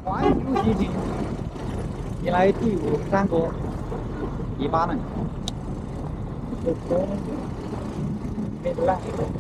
环球行进，迎来第5站国黎巴嫩。没来。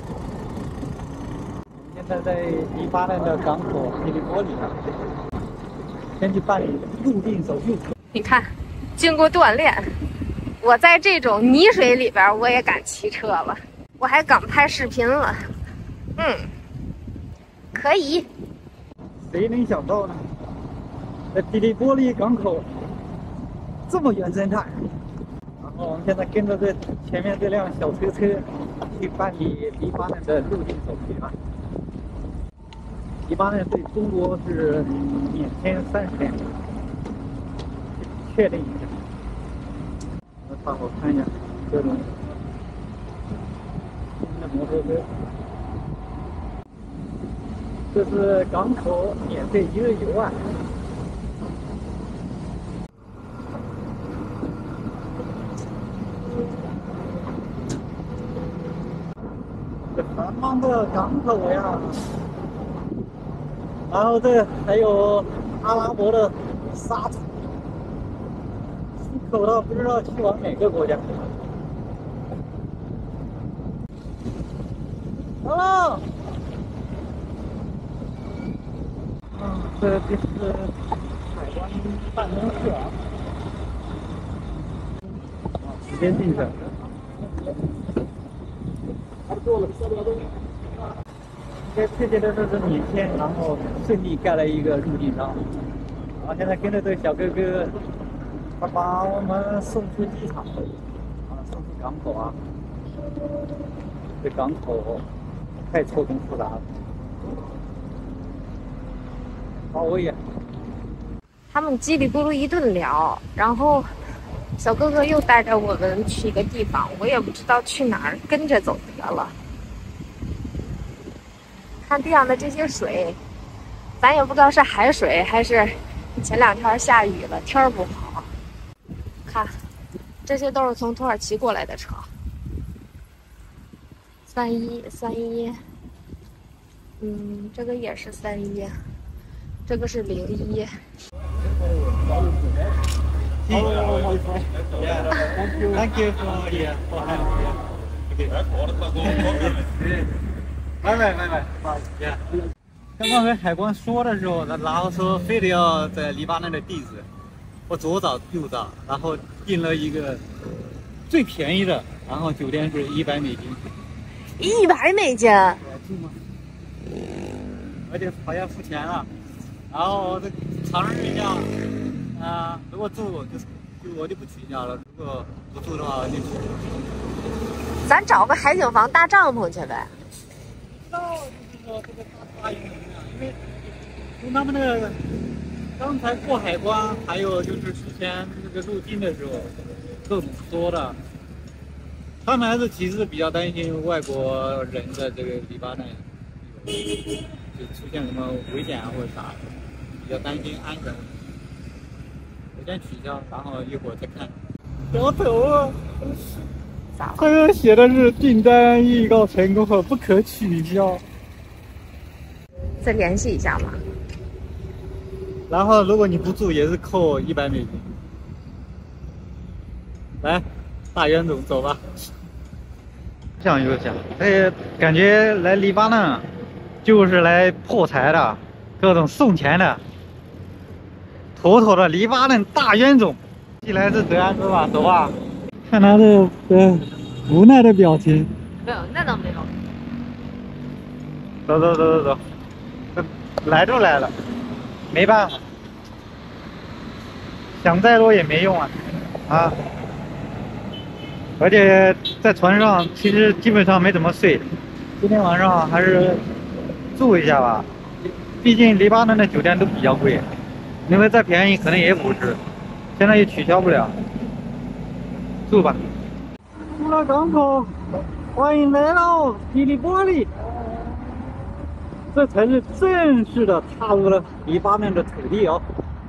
我们现在在黎巴嫩的港口吉利波利上，先去办理入境手续。 你看，经过锻炼，我在这种泥水里边我也敢骑车了，我还敢拍视频了。可以。 谁能想到呢？在吉利波利港口这么原生态。然后我们现在跟着前面这辆小车去办理黎巴嫩的入境手续啊。黎巴嫩对中国是免签30天，确定一下。我大伙看一下这种新的摩托车，这是港口免费1日游啊。这繁忙的港口呀，然后这还有阿拉伯的沙土，出口到不知道去往哪个国家。Hello， 这就是海关办公室啊，直接进去。应该确切的说是免签，然后顺利盖了一个入境章。然后现在跟着这个小哥哥，他把我们送出机场，送出港口啊。这港口太错综复杂了，好危呀！ 他们叽里咕噜一顿聊，然后小哥哥又带着我们去一个地方，我也不知道去哪儿，跟着走得了。看地上的这些水，咱也不知道是海水还是前2天下雨了，天儿不好。看，这些都是从土耳其过来的车。31，这个也是31，这个是01。 Thank you for help. 拜。刚刚和海关说的时候，然后说非得要在黎巴嫩的地址，我左找右找，然后订了一个最便宜的，然后酒店是100美金。 100美金？ 住吗？而且好像付钱了。然后这尝试一下，如果住我就不取消了，如果不住的话我就取消。 咱找个海景房搭帐篷去呗。 不知道就是说这个大营怎么样，因为从他们那个刚才过海关，还有就是之前那个入境的时候，各种说的，他们还是其实比较担心外国人的这个黎巴嫩就出现什么危险啊或者啥的，比较担心安全问题。我先取消，然后一会儿再看。摇头啊！这个写的是订单预告成功后不可取消。 再联系一下嘛。 然后如果你不住也是扣100美金。来，大冤种，走吧。想又想，感觉来黎巴嫩就是来破财的，各种送钱的，妥妥的黎巴嫩大冤种。一来自德安哥吧，走吧。看他的无奈的表情。 没有，那倒没有。 走，来都来了，没办法，想再多也没用啊！而且在船上其实基本上没怎么睡，今天晚上还是住一下吧，毕竟黎巴嫩的酒店都比较贵，因为再便宜可能也50，现在也取消不了，住吧。出了港口，欢迎来到吉利波利。这才是正式的踏入了黎巴嫩的土地哦。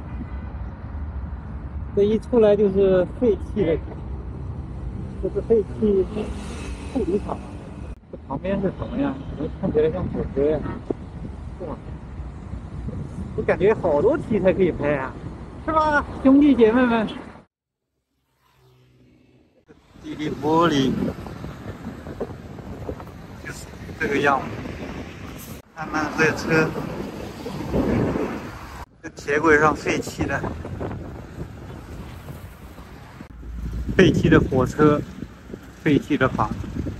这一出来就是废弃的，这是废弃处理厂。这旁边是什么呀？怎么看起来像火车呀？哇！ 我感觉好多题材可以拍啊，是吧，兄弟姐妹们？地理玻璃就是这个样子，慢慢热车，这铁轨上废弃的火车，废弃的房子。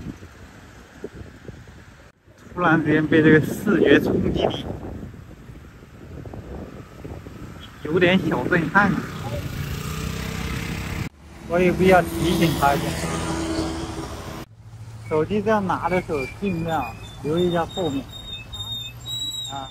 突然之间被这个视觉冲击力有点小震撼。我有必要提醒他一下，手机这样拿的时候尽量留意一下后面啊，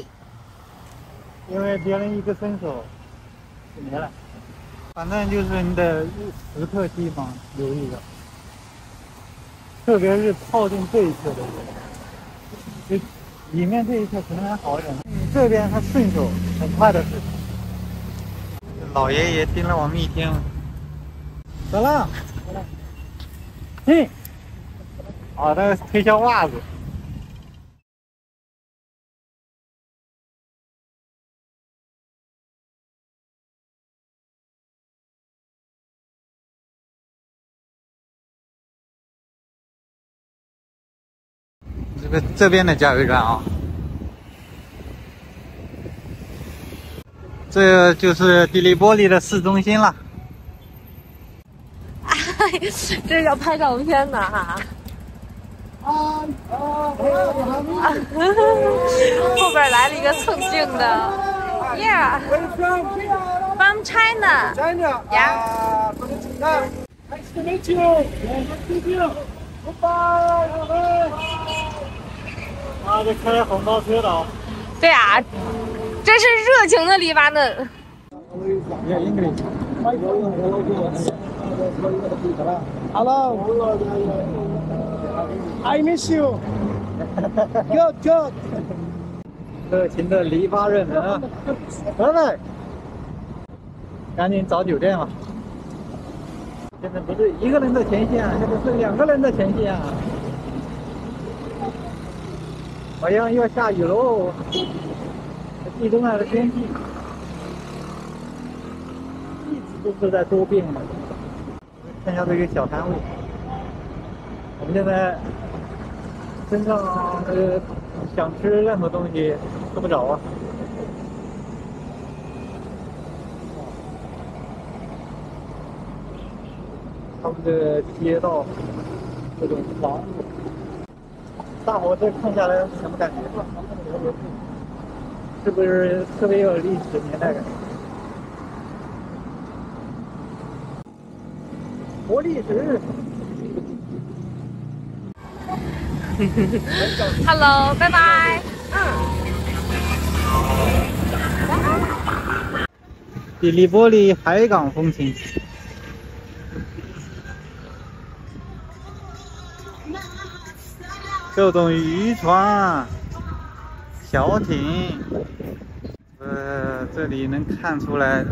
因为别人一个伸手就没了。反正就是你得时刻提防留意着，特别是靠近这一侧的人，就里面这一侧可能还好一点，你这边他顺手很快的事情。老爷爷盯了我们一天了。走了，进。哦，那个推销袜子。这边的加油站啊，这就是迪利波利的市中心了。 这是要拍照片的哈。后边来了一个蹭镜的 ，Yeah， from China. Yeah. Nice to meet you. Nice to meet you. Goodbye. 啊，这开红包车的啊。 对啊，这是热情的黎巴嫩。 Yeah, English. Hello. I miss you. Good, good. 热情的黎巴嫩人啊！来来，赶紧找酒店吧。现在不是一个人的前线啊，现在是2个人的前线啊。好像要下雨喽！地中海的天气一直都是在多变的。看一下这个小摊位，我们现在身上想吃任何东西吃不着啊。他们的街道这种房子，大伙这看下来什么感觉？是不是特别有历史年代感？活历史。 Hello， 拜拜。 迪利波利海港风情。各种渔船、小艇，这里能看出来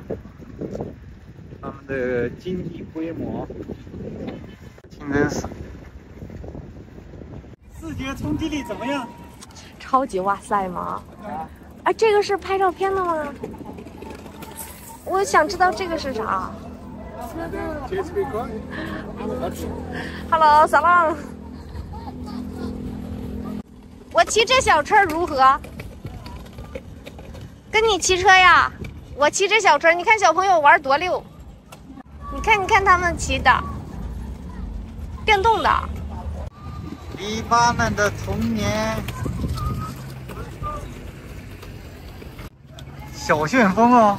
他们的经济规模，清真寺。视觉冲击力怎么样？ 超级哇塞吗？哎，这个是拍照片的吗？我想知道这个是啥。Hello， 萨旺。我骑这小车如何？跟你骑车呀？我骑这小车，你看小朋友玩多溜。你看他们骑的，电动的。 黎巴嫩的童年，小旋风哦，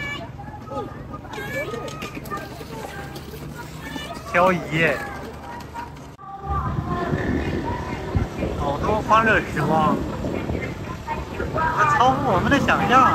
漂移耶，好多欢乐时光，这超乎我们的想象。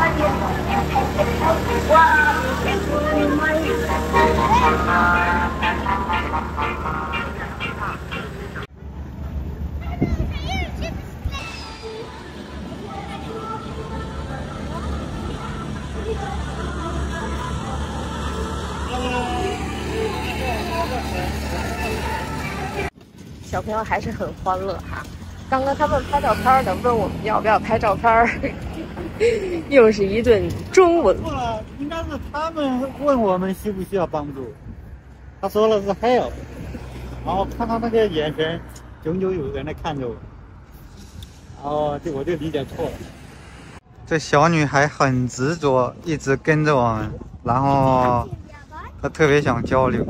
小朋友还是很欢乐哈。刚刚他们拍照片的，问我们要不要拍照片。 又是一顿中文。 错了，应该是他们问我们需不需要帮助，他说了是 help， 然后看他那个眼神，炯炯有神的看着我，然后我就理解错了。这小女孩很执着，一直跟着我们，然后她特别想交流。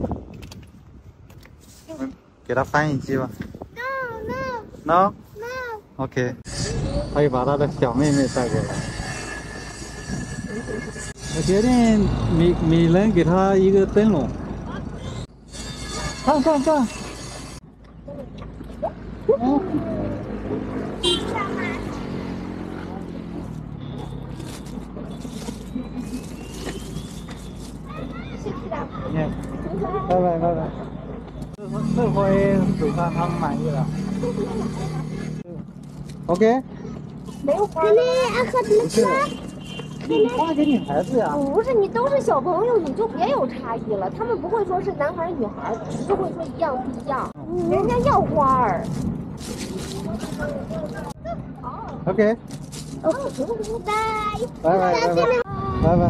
给她翻译机吧。No。OK。她又把她的小妹妹带过来。我决定每人给她一个灯笼。看。哦。拜。这回手上他们满意了。OK。 没有花。 花给女孩子呀。 不是，你都是小朋友，你就别有差异了。他们不会说是男孩女孩，只是会说一样不一样。人家要花儿。 OK。拜。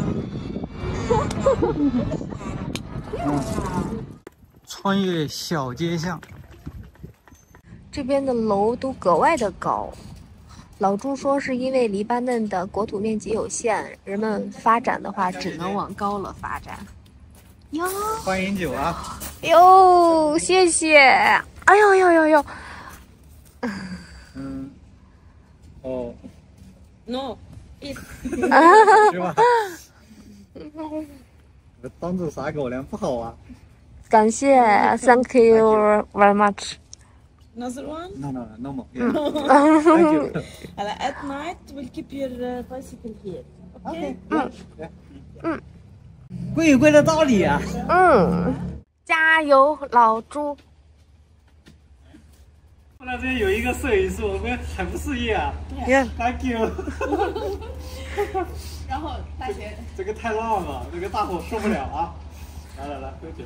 穿越小街巷， 这边的楼都格外的高。老朱说是因为黎巴嫩的国土面积有限，人们发展的话只能往高了发展。哟， 欢迎酒啊！ 哟，谢谢。哎呦。 哦。 No， 是吧？当做啥狗粮不好啊？ 感谢 ，Thank you very much. Another one. No more. Thank you. At night we'll keep your bicycle here. Okay. 贵有贵的道理啊！ 加油，老朱！ 后来这边有一个摄影师，我们很不适应啊。Thank you。 然后大姐， 这个太浪了，这个大伙受不了啊！来，喝酒。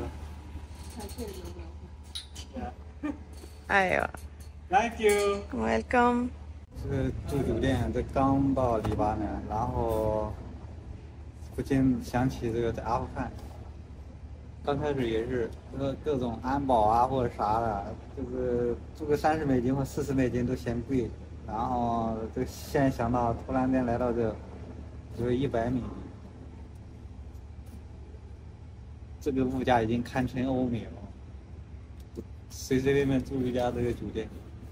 哎呦 ，Thank you。 Welcome。 这个住酒店，这刚到黎巴嫩，然后不禁想起这个在阿富汗，刚开始也是各种安保啊或者啥的，就是住个30美金或40美金都嫌贵，然后这现在想到突然间来到这，只有100美金，这个物价已经堪称欧美了。随便住一家这个酒店，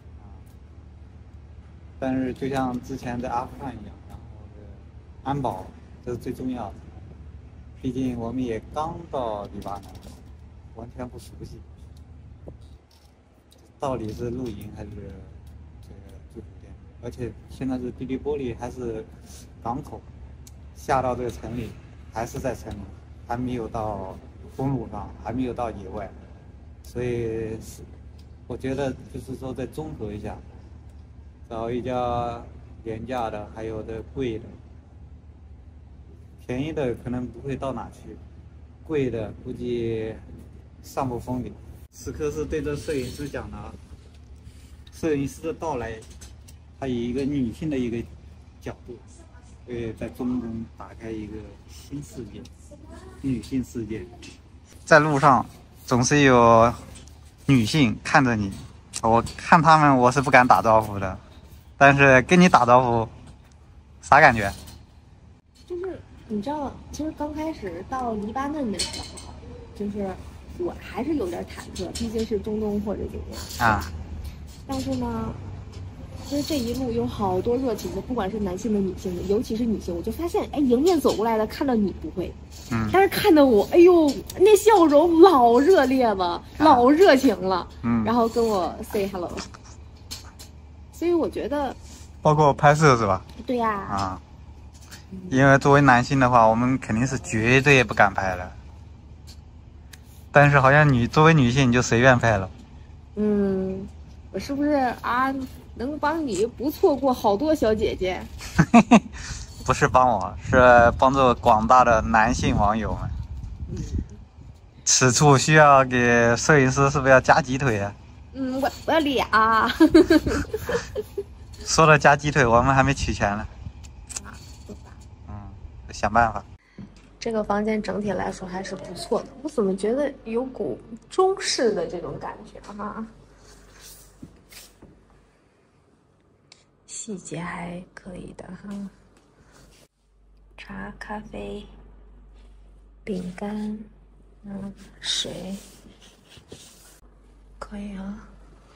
但是就像之前在阿富汗一样，然后安保这是最重要的，毕竟我们也刚到黎巴嫩，完全不熟悉，到底是露营还是这个住酒店，而且现在是迪利波利还是港口，下到这个城里还是在城里，还没有到公路上，还没有到野外。所以我觉得就是说再综合一下，找一家廉价的，还有的贵的，便宜的可能不会到哪去，贵的估计上不封顶。此刻是对着摄影师讲的啊，摄影师的到来，他以一个女性的一个角度，会在中东打开一个新世界，女性世界。在路上总是有女性看着你，我看他们我是不敢打招呼的，但是跟你打招呼，啥感觉？ 就是你知道，其实刚开始到黎巴嫩的时候，就是我还是有点忐忑，毕竟是中东或者怎么样啊。但是呢，其实这一路有好多热情的，不管是男性的、女性的，尤其是女性，我就发现，哎，迎面走过来的看到你不会，但是看到我，哎呦，那笑容老热烈了，老热情了，然后跟我 say hello， 所以我觉得， 包括拍摄是吧？ 对呀， 因为作为男性的话，我们肯定是绝对不敢拍的，但是好像作为女性你就随便拍了， 我是不是啊？能帮你不错过好多小姐姐？ 不是帮我，是帮助广大的男性网友们。此处需要给摄影师是不是要加鸡腿啊？ 我要俩。 说到加鸡腿，我们还没取钱呢。 想办法。 这个房间整体来说还是不错的，我怎么觉得有股中式的这种感觉哈？细节还可以的哈。茶、咖啡、饼干，水，可以啊。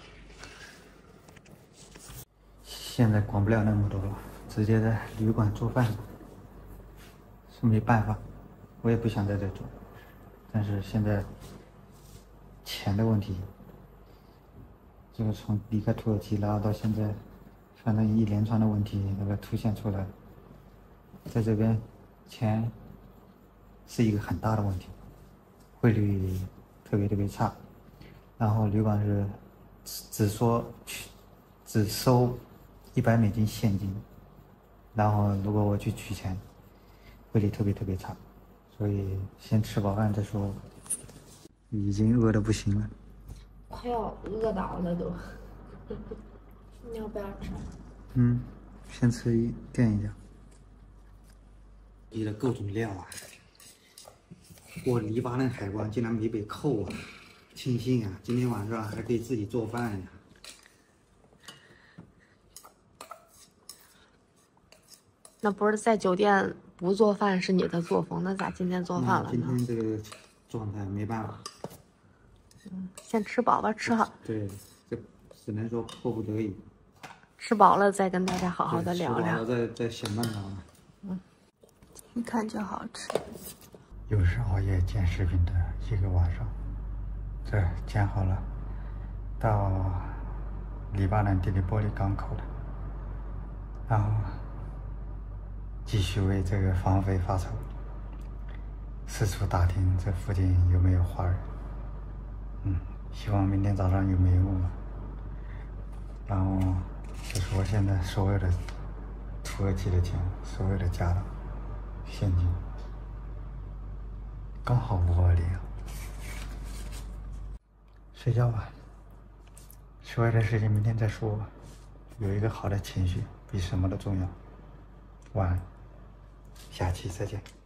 现在管不了那么多了，直接在旅馆做饭是没办法，我也不想在这做，但是现在钱的问题，这个从离开土耳其然后到现在，反正一连串的问题那个凸显出来，在这边钱是一个很大的问题，汇率特别差，然后旅馆是只收$100现金，然后如果我去取钱，汇率特别差，所以先吃饱饭再说。已经饿得不行了， 快要饿倒了都。你要不要吃？ 先吃垫一点。你的各种料啊，我黎巴嫩海关竟然没被扣啊，庆幸啊！今天晚上还可以自己做饭呀。 那不是在酒店不做饭是你的作风，那咋今天做饭了呢？ 今天这个状态没办法。 先吃饱吧，吃好。 对，这只能说迫不得已。 吃饱了再跟大家好好的聊聊。 吃饱了再想办法。 一看就好吃。 又是熬夜剪视频的一个晚上，这剪好了，到黎巴嫩迪利波利港口了，然后继续为这个房费发愁，四处打听这附近有没有华人，希望明天早上有眉目吧。然后这是我现在所有的土耳其的钱，所有的家当现金，刚好520啊。睡觉吧，所有的事情明天再说吧。有一个好的情绪比什么都重要。晚安，下期再见。